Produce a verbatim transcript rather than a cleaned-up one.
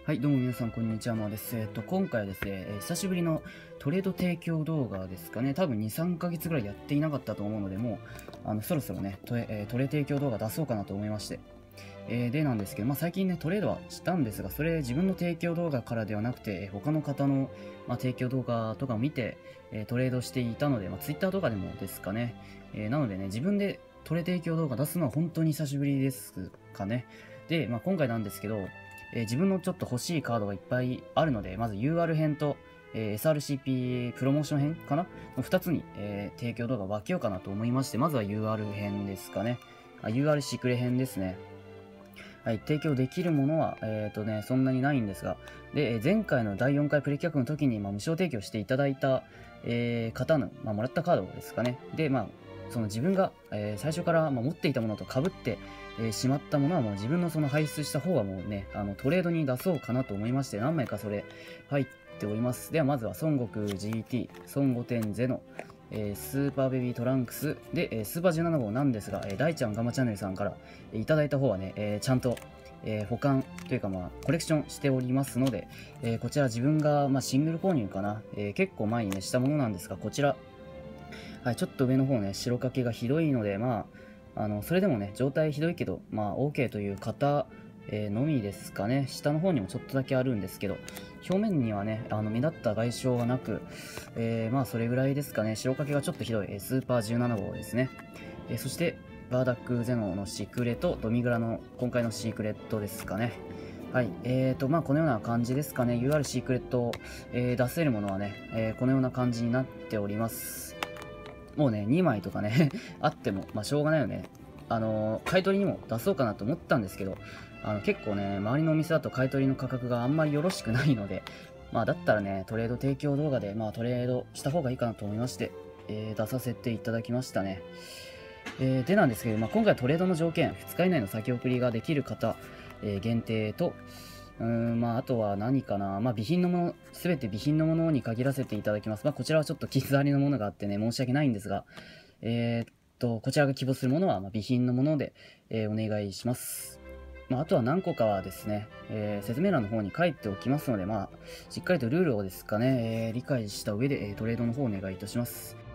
はい、どうも皆さん、こんにちは。まあです。えっと、今回はですね、えー久しぶりのトレード提供動画ですかね。多分に、さんかげつぐらいやっていなかったと思うので、もう、あの、そろそろね、トレ、えートレ提供動画出そうかなと思いまして。えーでなんですけど、まあ最近ね、トレードはしたんですが、それ自分の提供動画からではなくて、えー他の方の、まあ、提供動画とかを見て、えートレードしていたので、まあ Twitter とかでもですかね。えーなのでね、自分でトレ提供動画出すのは本当に久しぶりですかね。で、まあ今回なんですけど、えー自分のちょっと欲しいカードがいっぱいあるので、まず ユーアール 編と、えー エスアールシーピー プロモーション編かなのふたつに、えー提供動画を分けようかなと思いまして、まずは ユーアール 編ですかね。あ ユーアール シークレ編ですね。はい、提供できるものは、えっ、とね、そんなにないんですが、で、えー前回のだいよんかいプレ企画の時に、まあ、無償提供していただいた、えー方の、まあ、もらったカードですかね。で、まあ、その自分が、えー最初から、まあ、持っていたものと被って、えーしまったものはもう自分のその排出した方はもうね、あのトレードに出そうかなと思いまして、何枚かそれ入っております。ではまずは孫悟空 ジーティー、孫悟天ゼノ、えースーパーベビートランクスで、えースーパーじゅうなな号なんですが、えー大ちゃんガマチャンネルさんからえーいただいた方はね、えーちゃんと、えー保管というか、まあ、コレクションしておりますので、えーこちら自分が、まあ、シングル購入かな、えー結構前にね、したものなんですが、こちら、はい、ちょっと上の方ね、白かけがひどいので、まあ、あの、それでもね、状態ひどいけど、まあ、OK という方、えーのみですかね。下の方にもちょっとだけあるんですけど、表面にはね、あの、目立った外傷はなく、えーまあ、それぐらいですかね。白かけがちょっとひどい、えースーパーじゅうなな号ですね。えーそして、バーダックゼノのシークレとドミグラの今回のシークレットですかね。はい。えーと、まあ、このような感じですかね。ユーアール シークレットを、えー出せるものはね、えーこのような感じになっております。もうね、にまいとかねあっても、まあ、しょうがないよね。あのー買い取りにも出そうかなと思ったんですけど、あの結構ね、周りのお店だと買い取りの価格があんまりよろしくないので、まあ、だったらね、トレード提供動画で、まあ、トレードした方がいいかなと思いまして、えー出させていただきましたね。えーでなんですけど、まあ、今回はトレードの条件、ふつか以内の先送りができる方、えー限定と、うーん、まあ、あとは何かな。まあ、備品のもの、すべて備品のものに限らせていただきます。まあ、こちらはちょっと傷ありのものがあってね、申し訳ないんですが、えーっと、こちらが希望するものは、まあ、備品のもので、えーお願いします。まあ、あとは何個かはですね、えー説明欄の方に書いておきますので、まあ、しっかりとルールをですかね、えー理解した上で、えートレードの方をお願いいたします。